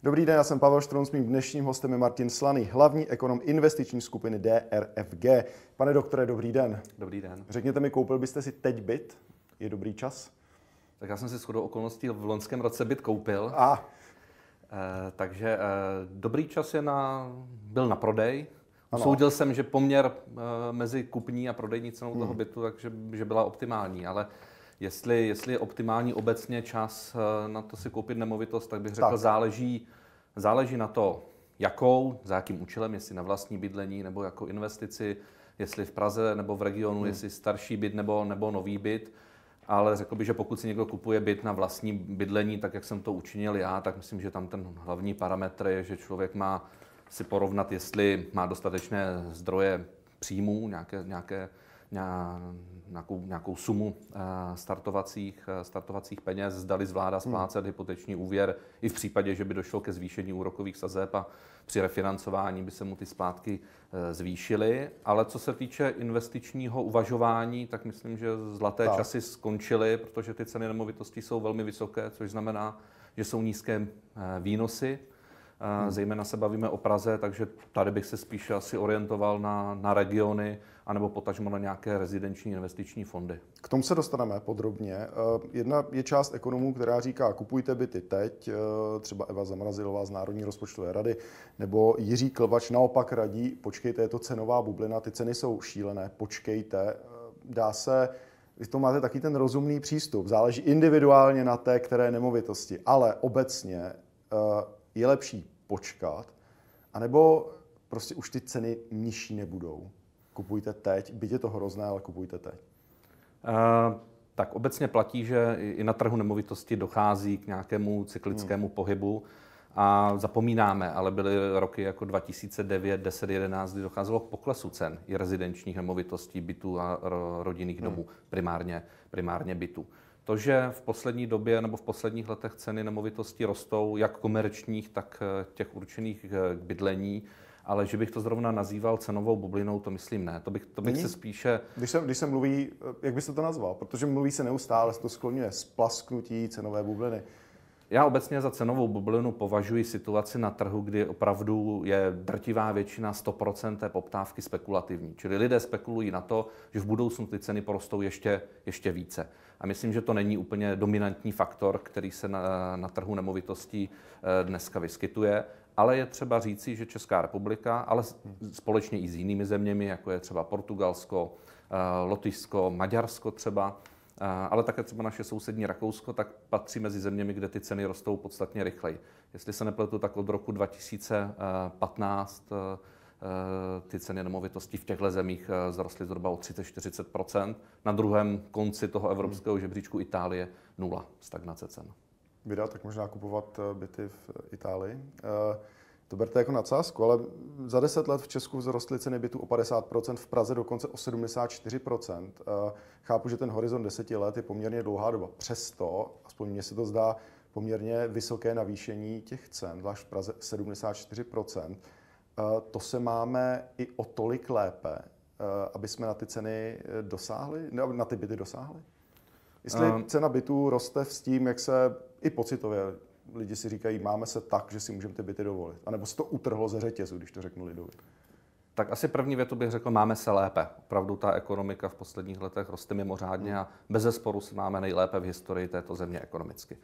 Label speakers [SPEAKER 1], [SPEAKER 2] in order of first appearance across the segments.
[SPEAKER 1] Dobrý den, já jsem Pavel Štrunc, mým dnešním hostem je Martin Slaný, hlavní ekonom investiční skupiny DRFG. Pane doktore, dobrý den.
[SPEAKER 2] Dobrý den.
[SPEAKER 1] Řekněte mi, koupil byste si teď byt? Je dobrý čas?
[SPEAKER 2] Tak já jsem si shodou okolností v loňském roce byt koupil. Takže dobrý čas byl na prodej. Usoudil jsem, že poměr mezi kupní a prodejní cenou toho bytu, takže že byla optimální, ale jestli je optimální obecně čas na to si koupit nemovitost, tak bych řekl, záleží na to, za jakým účelem, jestli na vlastní bydlení nebo jako investici, jestli v Praze nebo v regionu, jestli starší byt nebo nový byt. Ale řekl bych, že pokud si někdo kupuje byt na vlastní bydlení, tak jak jsem to učinil já, tak myslím, že tam ten hlavní parametr je, že člověk má si porovnat, jestli má dostatečné zdroje příjmů, nějakou sumu startovacích peněz, zdali zvládá splácet hypoteční úvěr i v případě, že by došlo ke zvýšení úrokových sazeb a při refinancování by se mu ty splátky zvýšily. Ale co se týče investičního uvažování, tak myslím, že zlaté časy skončily, protože ty ceny nemovitostí jsou velmi vysoké, což znamená, že jsou nízké výnosy. Zejména se bavíme o Praze, takže tady bych se spíše asi orientoval na regiony anebo potažmo na nějaké rezidenční investiční fondy.
[SPEAKER 1] K tomu se dostaneme podrobně. Jedna je část ekonomů, která říká, kupujte byty teď, třeba Eva Zamrazilová z Národní rozpočtové rady, nebo Jiří Klvač naopak radí, počkejte, je to cenová bublina, ty ceny jsou šílené, počkejte. Dá se, vy to máte taky ten rozumný přístup, záleží individuálně na té které nemovitosti, ale obecně je lepší počkat, anebo prostě už ty ceny nižší nebudou. Kupujte teď, byť je to hrozné, ale kupujte teď.
[SPEAKER 2] Tak obecně platí, že i na trhu nemovitosti dochází k nějakému cyklickému pohybu a zapomínáme, ale byly roky jako 2009, 10, 11, kdy docházelo k poklesu cen i rezidenčních nemovitostí, bytů a rodinných domů, primárně bytů. To, že v poslední době nebo v posledních letech ceny nemovitostí rostou, jak komerčních, tak těch určených k bydlení, ale že bych to zrovna nazýval cenovou bublinou, to myslím ne. To bych se spíše...
[SPEAKER 1] Když se mluví, jak byste to nazval? Protože mluví se neustále, se to skloňuje splasknutí cenové bubliny.
[SPEAKER 2] Já obecně za cenovou bublinu považuji situaci na trhu, kdy opravdu je drtivá většina 100% té poptávky spekulativní. Čili lidé spekulují na to, že v budoucnu ty ceny porostou ještě více. A myslím, že to není úplně dominantní faktor, který se na trhu nemovitostí dneska vyskytuje. Ale je třeba říci, že Česká republika, ale společně i s jinými zeměmi, jako je třeba Portugalsko, Lotyšsko, Maďarsko třeba, ale také třeba naše sousední Rakousko, tak patří mezi zeměmi, kde ty ceny rostou podstatně rychleji. Jestli se nepletu, tak od roku 2015 ty ceny nemovitostí v těchto zemích zrostly zhruba o 30-40%. Na druhém konci toho evropského žebříčku Itálie nula, stagnace cen.
[SPEAKER 1] Vydat, tak možná kupovat byty v Itálii. To berte jako nadsázku, ale za 10 let v Česku vzrostly ceny bytů o 50%, v Praze dokonce o 74%. Chápu, že ten horizont 10 let je poměrně dlouhá doba. Přesto, aspoň mně se to zdá, poměrně vysoké navýšení těch cen, zvlášť v Praze 74%. To se máme i o tolik lépe, aby jsme na ty ceny dosáhli, na ty byty dosáhli? Jestli cena bytů roste s tím, jak se i pocitově lidi si říkají, máme se tak, že si můžeme ty byty dovolit. A nebo se to utrhlo ze řetězu, když to řeknu lidově.
[SPEAKER 2] Tak asi první větu bych řekl, máme se lépe. Opravdu ta ekonomika v posledních letech roste mimořádně a bezesporu se máme nejlépe v historii této země ekonomicky.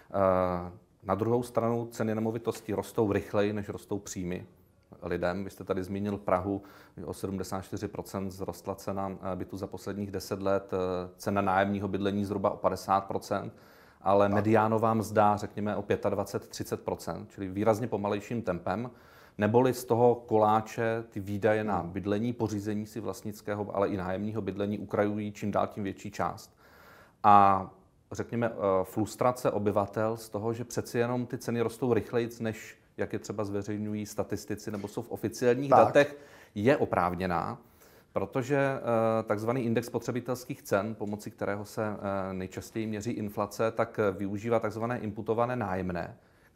[SPEAKER 2] Na druhou stranu ceny nemovitostí rostou rychleji, než rostou příjmy lidem. Vy jste tady zmínil Prahu, o 74% zrostla cena bytu za posledních 10 let, cena nájemního bydlení zhruba o 50%, ale mediánová mzda, řekněme, o 25-30%, čili výrazně pomalejším tempem, neboli z toho koláče ty výdaje na bydlení, pořízení si vlastnického, ale i nájemního bydlení ukrajují čím dál tím větší část. A řekněme, frustrace obyvatel z toho, že přeci jenom ty ceny rostou rychleji, než jak je třeba zveřejňují statistici nebo jsou v oficiálních datech, je oprávněná, protože takzvaný index spotřebitelských cen, pomocí kterého se nejčastěji měří inflace, tak využívá takzvané imputované nájemné,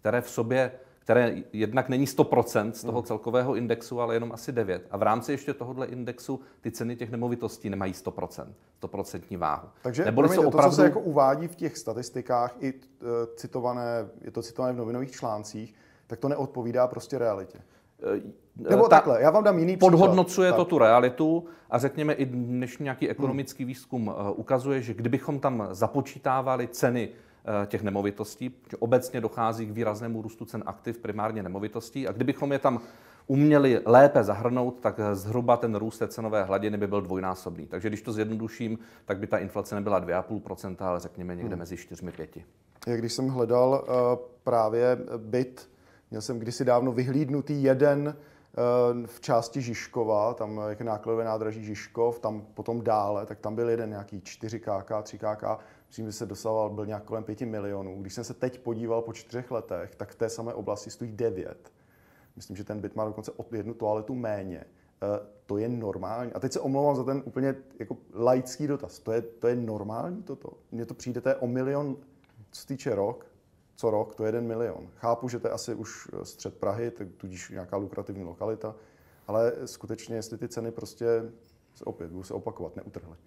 [SPEAKER 2] které jednak není 100% z toho celkového indexu, ale jenom asi 9%. A v rámci ještě tohohle indexu ty ceny těch nemovitostí nemají 100% váhu.
[SPEAKER 1] Takže to, co se jako uvádí v těch statistikách, i citované, je to citované v novinových článcích, tak to neodpovídá prostě realitě. Nebo takhle, já vám dám jiný příklad.
[SPEAKER 2] Podhodnocuje to tu realitu a řekněme i dnešní nějaký ekonomický výzkum ukazuje, že kdybychom tam započítávali ceny těch nemovitostí, že obecně dochází k výraznému růstu cen aktiv, primárně nemovitostí, a kdybychom je tam uměli lépe zahrnout, tak zhruba ten růst té cenové hladiny by byl dvojnásobný. Takže když to zjednoduším, tak by ta inflace nebyla 2,5%, ale řekněme někde mezi 4-5%.
[SPEAKER 1] Když jsem hledal právě byt, měl jsem kdysi dávno vyhlídnutý jeden v části Žižkova, tam je nákladové nádraží Žižkov, tam potom dále, tak tam byl jeden nějaký 4KK, 3KK, myslím, že se dosahoval, byl nějak kolem 5 milionů. Když jsem se teď podíval po 4 letech, tak v té samé oblasti stojí 9. Myslím, že ten byt má dokonce o 1 toaletu méně. To je normální. A teď se omlouvám za ten úplně jako laický dotaz. To je normální toto? Mně to přijde, to je o milion, co se týče co rok, to je 1 milion. Chápu, že to je asi už střed Prahy, tudíž nějaká lukrativní lokalita, ale skutečně, jestli ty ceny prostě budu se opakovat, neutrhly.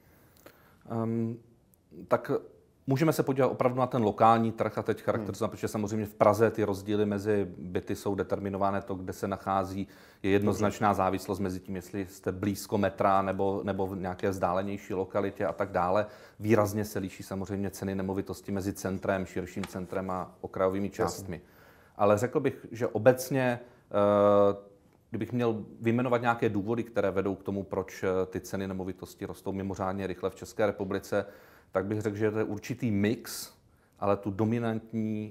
[SPEAKER 2] Tak můžeme se podívat opravdu na ten lokální trh a teď charakterizovat, protože samozřejmě v Praze ty rozdíly mezi byty jsou determinované to, kde se nachází, je jednoznačná závislost mezi tím, jestli jste blízko metra nebo v nějaké vzdálenější lokalitě a tak dále. Výrazně se liší samozřejmě ceny nemovitosti mezi centrem, širším centrem a okrajovými částmi. Ale řekl bych, že obecně, kdybych měl vyjmenovat nějaké důvody, které vedou k tomu, proč ty ceny nemovitosti rostou mimořádně rychle v České republice, tak bych řekl, že to je určitý mix, ale tu dominantní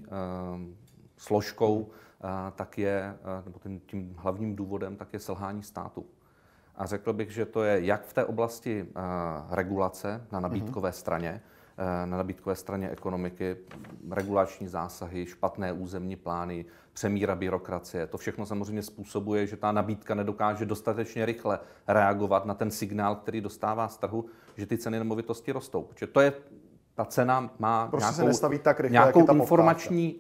[SPEAKER 2] složkou tak je, nebo tím hlavním důvodem, tak je selhání státu. A řekl bych, že to je jak v té oblasti regulace na nabídkové straně, na nabídkové straně ekonomiky, regulační zásahy, špatné územní plány, přemíra byrokracie. To všechno samozřejmě způsobuje, že ta nabídka nedokáže dostatečně rychle reagovat na ten signál, který dostává z trhu, že ty ceny nemovitosti rostou. Protože to je, ta cena má
[SPEAKER 1] prostě se nestaví tak rychle,
[SPEAKER 2] nějakou
[SPEAKER 1] jak je ta
[SPEAKER 2] informační,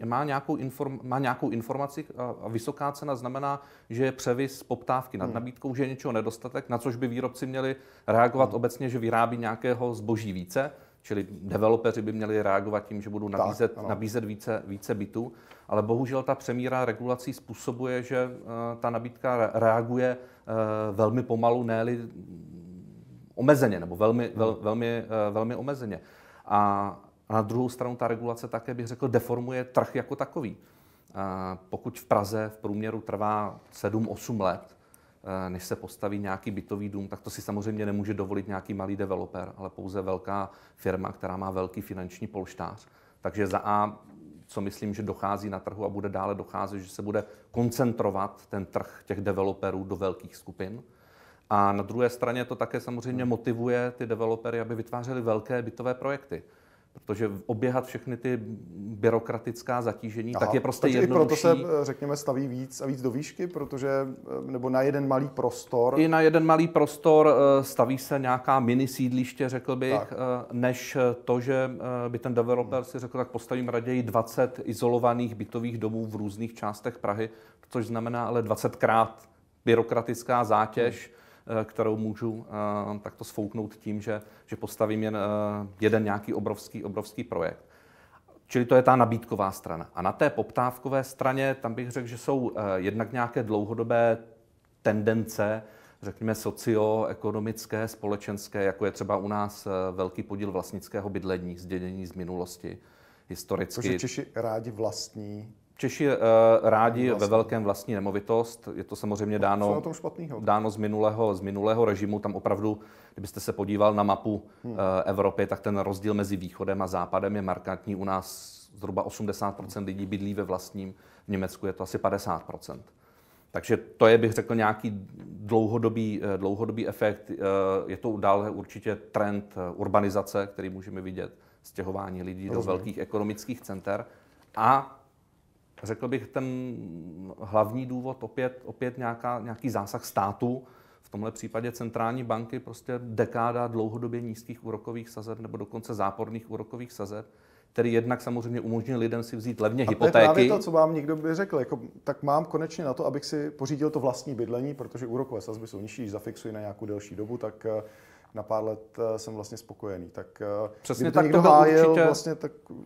[SPEAKER 2] má nějakou informaci a vysoká cena znamená, že je převis poptávky nad nabídkou, že je něčeho nedostatek, na což by výrobci měli reagovat obecně, že vyrábí nějakého zboží více. Čili developeři by měli reagovat tím, že budou nabízet více bytů, ale bohužel ta přemíra regulací způsobuje, že ta nabídka reaguje velmi pomalu, ne-li omezeně, nebo velmi omezeně. A na druhou stranu ta regulace také, bych řekl, deformuje trh jako takový. Pokud v Praze v průměru trvá 7-8 let, než se postaví nějaký bytový dům, tak to si samozřejmě nemůže dovolit nějaký malý developer, ale pouze velká firma, která má velký finanční polštář. Takže za A, co myslím, že dochází na trhu a bude dále docházet, že se bude koncentrovat ten trh těch developerů do velkých skupin. A na druhé straně to také samozřejmě motivuje ty developery, aby vytvářeli velké bytové projekty. Protože oběhat všechny ty byrokratická zatížení, tak je prostě jednodušší.
[SPEAKER 1] Takže i proto se, řekněme, staví víc a víc do výšky, nebo na jeden malý prostor.
[SPEAKER 2] I na jeden malý prostor staví se nějaká mini sídliště, řekl bych, než to, že by ten developer si řekl, tak postavím raději 20 izolovaných bytových domů v různých částech Prahy, což znamená ale 20krát byrokratická zátěž, kterou můžu takto sfouknout tím, že postavím jen jeden nějaký obrovský projekt. Čili to je ta nabídková strana. A na té poptávkové straně, tam bych řekl, že jsou jednak nějaké dlouhodobé tendence, řekněme socioekonomické, společenské, jako je třeba u nás velký podíl vlastnického bydlení, zdědění z minulosti, historicky.
[SPEAKER 1] Protože Češi rádi vlastní.
[SPEAKER 2] Češi rádi ve velkém vlastní nemovitost. Je to samozřejmě dáno z minulého režimu. Tam opravdu, kdybyste se podíval na mapu Evropy, tak ten rozdíl mezi východem a západem je markantní. U nás zhruba 80% lidí bydlí ve vlastním, v Německu je to asi 50%. Takže to je, bych řekl, nějaký dlouhodobý efekt. Je to dále určitě trend urbanizace, který můžeme vidět, stěhování lidí do velkých ekonomických center. A řekl bych, ten hlavní důvod opět nějaký zásah státu, v tomhle případě centrální banky, prostě dekáda dlouhodobě nízkých úrokových sazeb nebo dokonce záporných úrokových sazeb, který jednak samozřejmě umožnil lidem si vzít levně hypotéky.
[SPEAKER 1] To je právě to, co vám někdo by řekl, jako, tak mám konečně na to, abych si pořídil to vlastní bydlení, protože úrokové sazby jsou nižší, když zafixuji na nějakou delší dobu, tak na pár let jsem vlastně spokojený. Tak
[SPEAKER 2] přesně
[SPEAKER 1] tak
[SPEAKER 2] to byl určitě...
[SPEAKER 1] vlastně, tak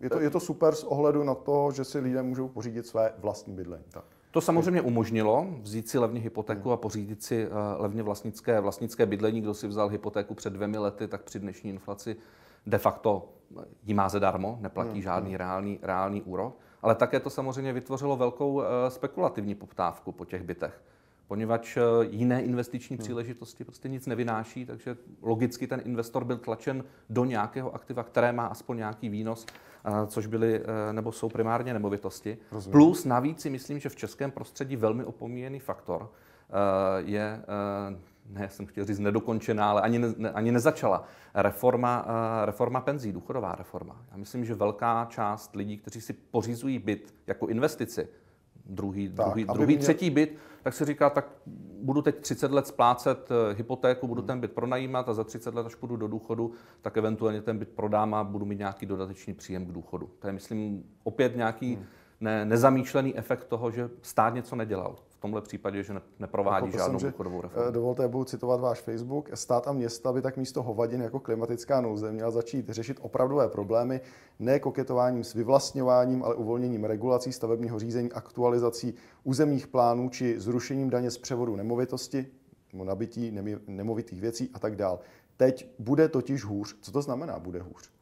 [SPEAKER 1] Je to super z ohledu na to, že si lidé můžou pořídit své vlastní bydlení. Tak.
[SPEAKER 2] To samozřejmě umožnilo vzít si levně hypotéku a pořídit si levně vlastnické bydlení. Kdo si vzal hypotéku před 2 lety, tak při dnešní inflaci de facto ji má zadarmo, neplatí žádný reálný úrok. Ale také to samozřejmě vytvořilo velkou spekulativní poptávku po těch bytech, poněvadž jiné investiční příležitosti prostě nic nevynáší, takže logicky ten investor byl tlačen do nějakého aktiva, které má aspoň nějaký výnos, což byly nebo jsou primárně nemovitosti.
[SPEAKER 1] Rozumím.
[SPEAKER 2] Plus navíc si myslím, že v českém prostředí velmi opomíjený faktor je, ne, jsem chtěl říct nedokončená, ale ani nezačala reforma penzí, důchodová reforma. Já myslím, že velká část lidí, kteří si pořizují byt jako investici, druhý, třetí byt, tak si říká, tak budu teď 30 let splácet hypotéku, budu ten byt pronajímat a za 30 let, až půjdu do důchodu, tak eventuálně ten byt prodám a budu mít nějaký dodatečný příjem k důchodu. To je, myslím, opět nějaký nezamýšlený efekt toho, že stát něco nedělal. V tomhle případě, že neprovádí žádnou důchodovou reformu.
[SPEAKER 1] Dovolte, budu citovat váš Facebook. Stát a města by tak místo hovadin jako klimatická nouze měla začít řešit opravdové problémy, ne koketováním s vyvlastňováním, ale uvolněním regulací stavebního řízení, aktualizací územních plánů či zrušením daně z převodu nemovitosti, nabití nemovitých věcí a tak dál. Teď bude totiž hůř. Co to znamená, bude hůř?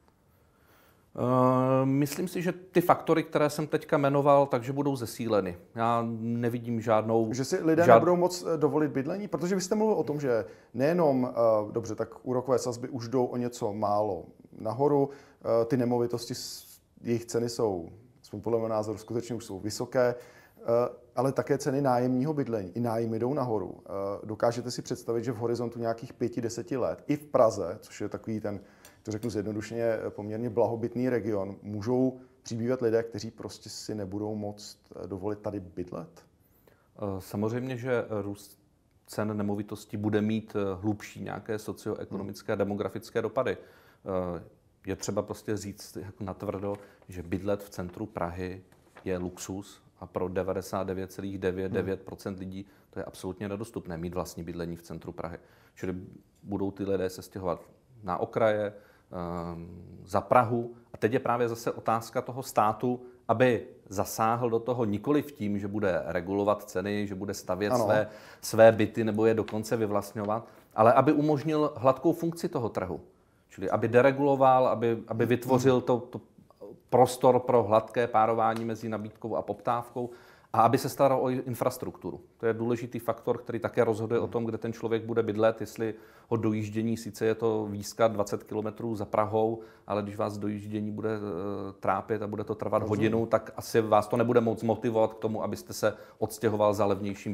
[SPEAKER 2] Myslím si, že ty faktory, které jsem teďka jmenoval, takže budou zesíleny. Já nevidím žádnou...
[SPEAKER 1] Že si lidé nebudou moc dovolit bydlení? Protože vy jste mluvil o tom, že nejenom, dobře, tak úrokové sazby už jdou o něco málo nahoru, ty nemovitosti, jejich ceny jsou, podle mého názoru, skutečně už jsou vysoké, ale také ceny nájemního bydlení. I nájmy jdou nahoru. Dokážete si představit, že v horizontu nějakých 5-10 let i v Praze, což je takový ten, to řeknu zjednodušeně, poměrně blahobytný region, můžou přibývat lidé, kteří prostě si nebudou moct dovolit tady bydlet?
[SPEAKER 2] Samozřejmě, že růst cen nemovitostí bude mít hlubší nějaké socioekonomické a demografické dopady. Je třeba prostě říct jako natvrdo, že bydlet v centru Prahy je luxus a pro 99,99% lidí to je absolutně nedostupné mít vlastní bydlení v centru Prahy. Čili budou ty lidé se stěhovat na okraje, za Prahu. A teď je právě zase otázka toho státu, aby zasáhl do toho nikoli v tím, že bude regulovat ceny, že bude stavět své byty nebo je dokonce vyvlastňovat, ale aby umožnil hladkou funkci toho trhu. Čili aby dereguloval, aby vytvořil to prostor pro hladké párování mezi nabídkou a poptávkou a aby se staral o infrastrukturu. To je důležitý faktor, který také rozhoduje o tom, kde ten člověk bude bydlet, jestli ho dojíždění, sice je to výzka 20 km za Prahou, ale když vás dojíždění bude trápit a bude to trvat hodinu, tak asi vás to nebude moc motivovat k tomu, abyste se odstěhoval za levnějším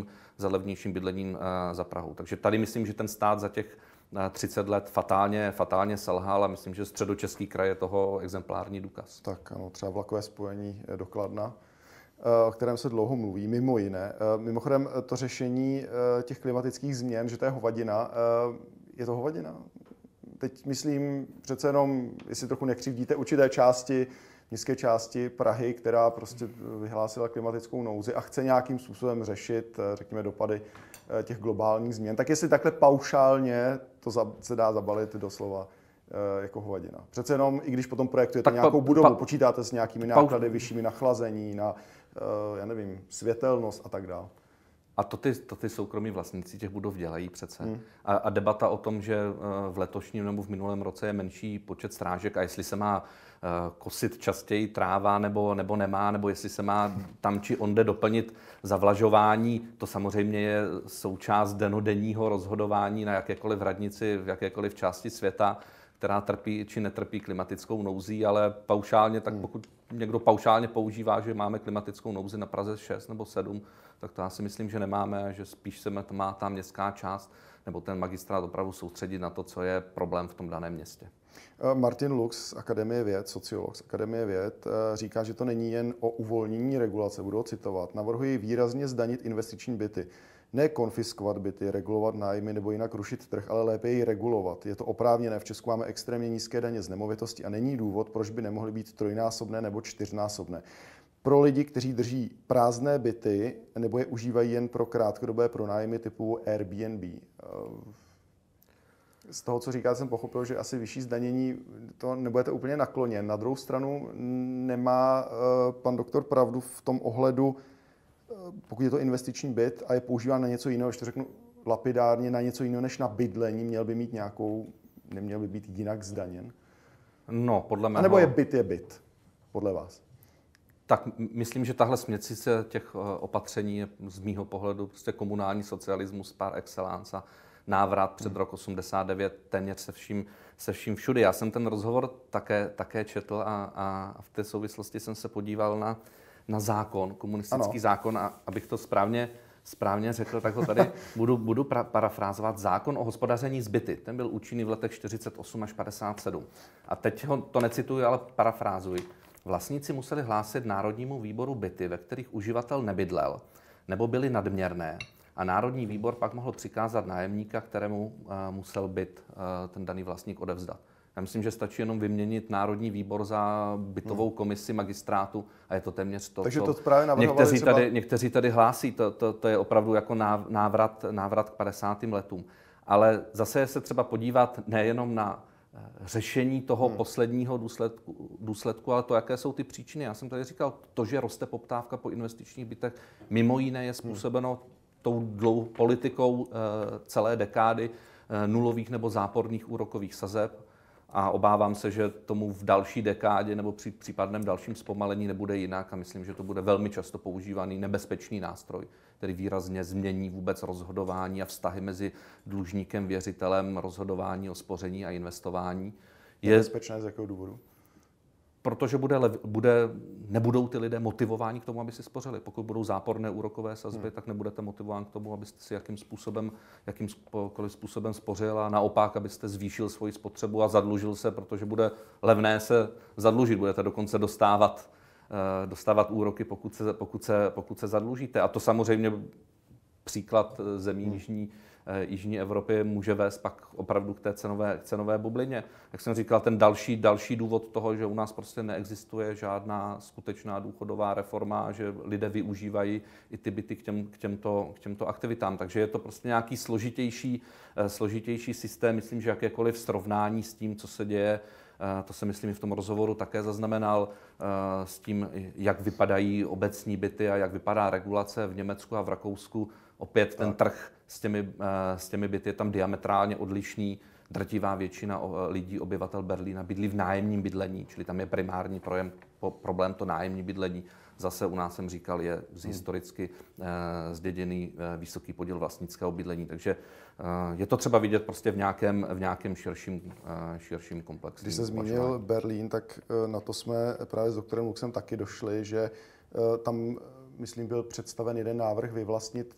[SPEAKER 2] bydlením za Prahou. Takže tady myslím, že ten stát za těch 30 let fatálně selhal a myslím, že Středočeský kraj je toho exemplární důkaz.
[SPEAKER 1] Tak ano, třeba vlakové spojení do Kladna, o kterém se dlouho mluví, mimo jiné. Mimochodem to řešení těch klimatických změn, že to je hovadina, je to hovadina? Teď myslím přece jenom, jestli trochu nekřivdíte, určité části, městské části Prahy, která prostě vyhlásila klimatickou nouzi a chce nějakým způsobem řešit, řekněme, dopady těch globálních změn. Tak jestli takhle paušálně to se dá zabalit doslova jako hovadina. Přece jenom, i když potom projektujete nějakou budovu, počítáte s nějakými náklady vyššími na chlazení, na, já nevím, světelnost a tak dále.
[SPEAKER 2] A to ty soukromí vlastníci těch budov dělají přece. A debata o tom, že v letošním nebo v minulém roce je menší počet strážek a jestli se má kosit častěji tráva nebo nemá, nebo jestli se má tam či onde doplnit zavlažování, to samozřejmě je součást dennodenního rozhodování na jakékoliv radnici, v jakékoliv části světa, která trpí či netrpí klimatickou nouzí, ale paušálně, tak pokud někdo paušálně používá, že máme klimatickou nouzi na Praze 6 nebo 7, tak to já si myslím, že nemáme, že spíš se má ta městská část nebo ten magistrát opravdu soustředit na to, co je problém v tom daném městě.
[SPEAKER 1] Martin Lux z Akademie věd, sociolog z Akademie věd, říká, že to není jen o uvolnění regulace, budu ho citovat. Navrhuji výrazně zdanit investiční byty. Ne konfiskovat byty, regulovat nájmy nebo jinak rušit trh, ale lépe ji regulovat. Je to oprávněné. V Česku máme extrémně nízké daně z nemovitosti a není důvod, proč by nemohly být trojnásobné nebo čtyřnásobné. Pro lidi, kteří drží prázdné byty nebo je užívají jen pro krátkodobé pronájmy typu Airbnb. z toho, co říkáte, jsem pochopil, že asi vyšší zdanění to nebudete úplně nakloněn. Na druhou stranu nemá pan doktor pravdu v tom ohledu, pokud je to investiční byt a je používán na něco jiného, když to řeknu lapidárně, na něco jiného než na bydlení, neměl by být jinak zdaněn?
[SPEAKER 2] No, podle mého...
[SPEAKER 1] A nebo je byt, podle vás?
[SPEAKER 2] Tak myslím, že tahle směsice těch opatření je z mýho pohledu prostě komunální socialismus par excellence a návrat před rok 89 téměř se vším všudy. Já jsem ten rozhovor také četl a v té souvislosti jsem se podíval na zákon, komunistický zákon, a abych to správně řekl, tak ho tady budu parafrázovat. Zákon o hospodaření s byty. Ten byl účinný v letech 48 až 57. A teď ho to necituji, ale parafrázuji. Vlastníci museli hlásit Národnímu výboru byty, ve kterých uživatel nebydlel, nebo byly nadměrné, a Národní výbor pak mohl přikázat nájemníka, kterému musel byt ten daný vlastník odevzdat. Já myslím, že stačí jenom vyměnit Národní výbor za bytovou komisi magistrátu a je to téměř to,
[SPEAKER 1] takže
[SPEAKER 2] co
[SPEAKER 1] to právě
[SPEAKER 2] někteří tady hlásí. To je opravdu jako návrat k 50. letům. Ale zase se třeba podívat nejenom na řešení toho posledního důsledku, ale to, jaké jsou ty příčiny. Já jsem tady říkal, to, že roste poptávka po investičních bytech, mimo jiné je způsobeno tou politikou celé dekády nulových nebo záporných úrokových sazeb. A obávám se, že tomu v další dekádě nebo při případném dalším zpomalení nebude jinak a myslím, že to bude velmi často používaný nebezpečný nástroj, který výrazně změní vůbec rozhodování a vztahy mezi dlužníkem, věřitelem, rozhodování o spoření a investování.
[SPEAKER 1] Je nebezpečné z jakého důvodu?
[SPEAKER 2] Protože nebudou ty lidé motivováni k tomu, aby si spořili. Pokud budou záporné úrokové sazby, tak nebudete motivováni k tomu, abyste si jakýmkoliv způsobem spořil a naopak, abyste zvýšil svoji spotřebu a zadlužil se, protože bude levné se zadlužit. Budete dokonce dostávat úroky, pokud se zadlužíte. A to samozřejmě příklad zemí Jižní Evropy může vést pak opravdu k té cenové bublině. Jak jsem říkal, ten další důvod toho, že u nás prostě neexistuje žádná skutečná důchodová reforma, že lidé využívají i ty byty k těmto aktivitám. Takže je to prostě nějaký složitější systém. Myslím, že jakékoliv srovnání s tím, co se děje, to se myslím i v tom rozhovoru také zaznamenal, s tím, jak vypadají obecní byty a jak vypadá regulace v Německu a v Rakousku. Opět ten trh s těmi byty je tam diametrálně odlišný. Drtivá většina lidí, obyvatel Berlína, bydlí v nájemním bydlení, čili tam je primární problém to nájemní bydlení. Zase u nás, jsem říkal, je historicky zděděný vysoký podíl vlastnického bydlení. Takže je to třeba vidět prostě v nějakém širším komplexu.
[SPEAKER 1] Když se zmínil Berlín, tak na to jsme právě s doktorem Luxem taky došli, že tam, myslím, byl představen jeden návrh vyvlastnit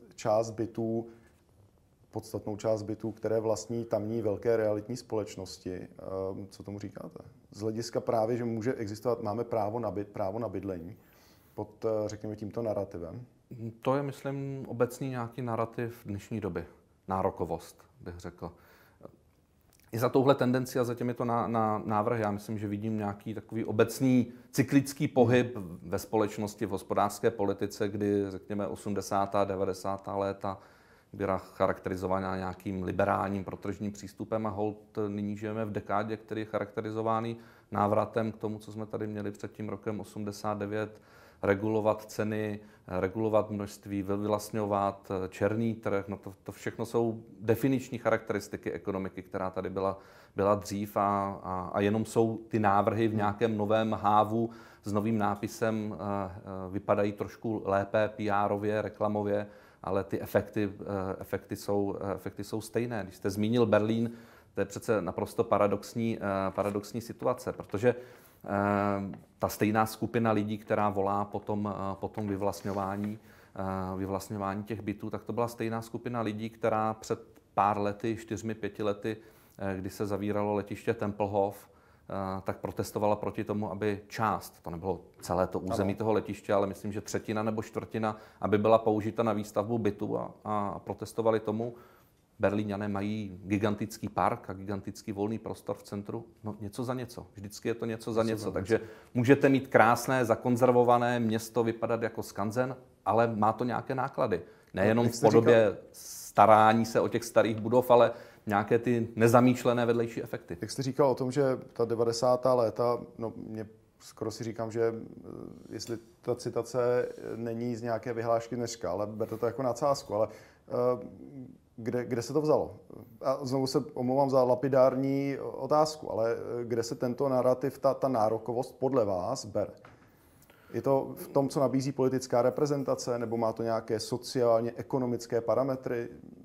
[SPEAKER 1] podstatnou část bytů, které vlastní tamní velké realitní společnosti. Co tomu říkáte? Z hlediska právě, že může existovat, máme právo na bydlení pod, řekněme, tímto narrativem.
[SPEAKER 2] To je, myslím, obecný nějaký narrativ dnešní doby. Nárokovost, bych řekl. I za touhle tendenci a za těmito návrhy, já myslím, že vidím nějaký takový obecný cyklický pohyb ve společnosti, v hospodářské politice, kdy, řekněme, 80. a 90. léta byla charakterizovaná nějakým liberálním protržním přístupem a holt nyní žijeme v dekádě, který je charakterizovaný návratem k tomu, co jsme tady měli před tím rokem 89, regulovat ceny, regulovat množství, vyvlastňovat, černý trh. No to všechno jsou definiční charakteristiky ekonomiky, která tady byla dřív a jenom jsou ty návrhy v nějakém novém hávu s novým nápisem, vypadají trošku lépe PR-ově, reklamově, ale ty efekty jsou stejné. Když jste zmínil Berlín, to je přece naprosto paradoxní situace, protože ta stejná skupina lidí, která volá po tom vyvlastňování těch bytů, tak to byla stejná skupina lidí, která před pár lety, 4-5 lety, kdy se zavíralo letiště Tempelhof, tak protestovala proti tomu, aby část, to nebylo celé to území toho letiště, ale myslím, že třetina nebo čtvrtina, aby byla použita na výstavbu bytu a protestovali tomu. Berlíňané mají gigantický park a gigantický volný prostor v centru. No něco za něco. Vždycky je to něco za něco. Takže můžete mít krásné, zakonzervované město, vypadat jako skanzen, ale má to nějaké náklady. Nejenom v podobě starání se o těch starých budov, ale nějaké ty nezamýšlené vedlejší efekty.
[SPEAKER 1] Jak jste říkal o tom, že ta 90. léta, no mě skoro si říkám, že jestli ta citace není z nějaké vyhlášky dneška, ale berte to jako nadsázku, ale kde se to vzalo? A znovu se omlouvám za lapidární otázku, ale kde se tento narrativ, ta nárokovost podle vás bere? Je to v tom, co nabízí politická reprezentace, nebo má to nějaké sociálně ekonomické parametry?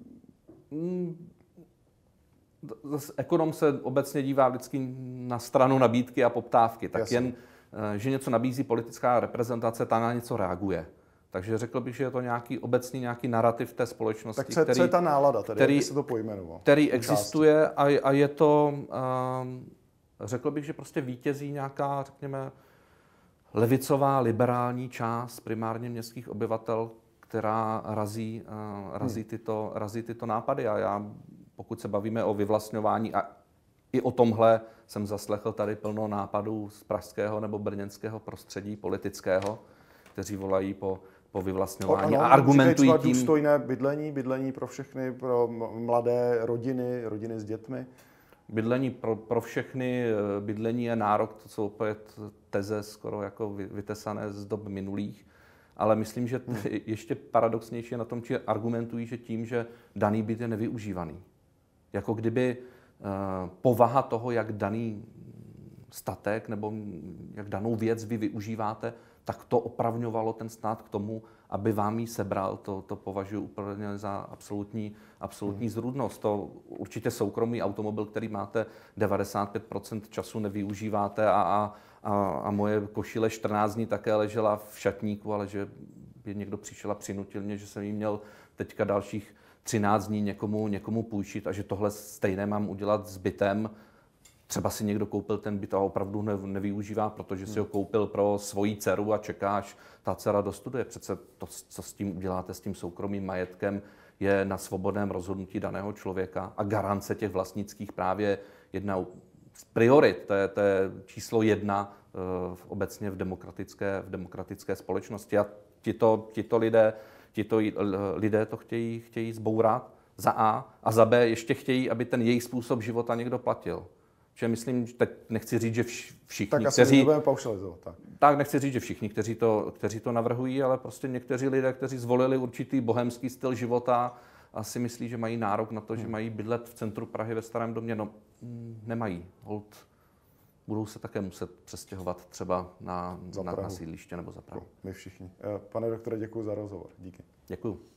[SPEAKER 2] Ekonom se obecně dívá vždycky na stranu nabídky a poptávky. Tak
[SPEAKER 1] Jasně.
[SPEAKER 2] jen, že něco nabízí politická reprezentace, ta na něco reaguje. Takže řekl bych, že je to nějaký obecný nějaký narrativ té společnosti,
[SPEAKER 1] Tak co je ta nálada, tedy, jak by se to pojmenoval?
[SPEAKER 2] Který existuje a je to, řekl bych, že prostě vítězí nějaká, řekněme, levicová, liberální část primárně městských obyvatel, která razí tyto nápady. A já, pokud se bavíme o vyvlastňování, a i o tomhle jsem zaslechl tady plno nápadů z pražského nebo brněnského prostředí politického, kteří volají po vyvlastňování a argumentují tím...
[SPEAKER 1] důstojné bydlení pro všechny, pro mladé rodiny s dětmi.
[SPEAKER 2] Bydlení pro všechny, bydlení je nárok, to jsou opět teze skoro jako vytesané z dob minulých, ale myslím, že ještě paradoxnější je na tom, že argumentují, že tím, že daný byt je nevyužívaný. Jako kdyby povaha toho, jak daný statek nebo jak danou věc vy využíváte, tak to opravňovalo ten stát k tomu, aby vám ji sebral. To považuji úplně za absolutní zrůdnost. To určitě soukromý automobil, který máte 95% času nevyužíváte a moje košile 14 dní také ležela v šatníku, ale že by někdo přišel a přinutil mě, že jsem jí měl teďka dalších 13 dní někomu půjčit a že tohle stejné mám udělat s bytem. Třeba si někdo koupil ten byt a opravdu nevyužívá, protože si ho koupil pro svoji dceru a čeká, až ta dcera dostuduje. Přece to, co s tím uděláte, s tím soukromým majetkem, je na svobodném rozhodnutí daného člověka a garance těch vlastnických práv je jedna z priorit. To je číslo 1 obecně v demokratické společnosti. A tito lidé to chtějí zbourat za A a za B ještě chtějí, aby ten jejich způsob života někdo platil. Že myslím, že teď nechci říct, že všichni,
[SPEAKER 1] tak asi nebudeme paušalizovat.
[SPEAKER 2] Tak nechci říct, že všichni, kteří to navrhují, ale prostě někteří lidé, kteří zvolili určitý bohemský styl života a si myslí, že mají nárok na to, že mají bydlet v centru Prahy ve Starém domě. No, nemají. Holt budou se také muset přestěhovat třeba na sídliště nebo za Prahu.
[SPEAKER 1] My všichni. Pane doktore, děkuji za rozhovor. Díky.
[SPEAKER 2] Děkuji.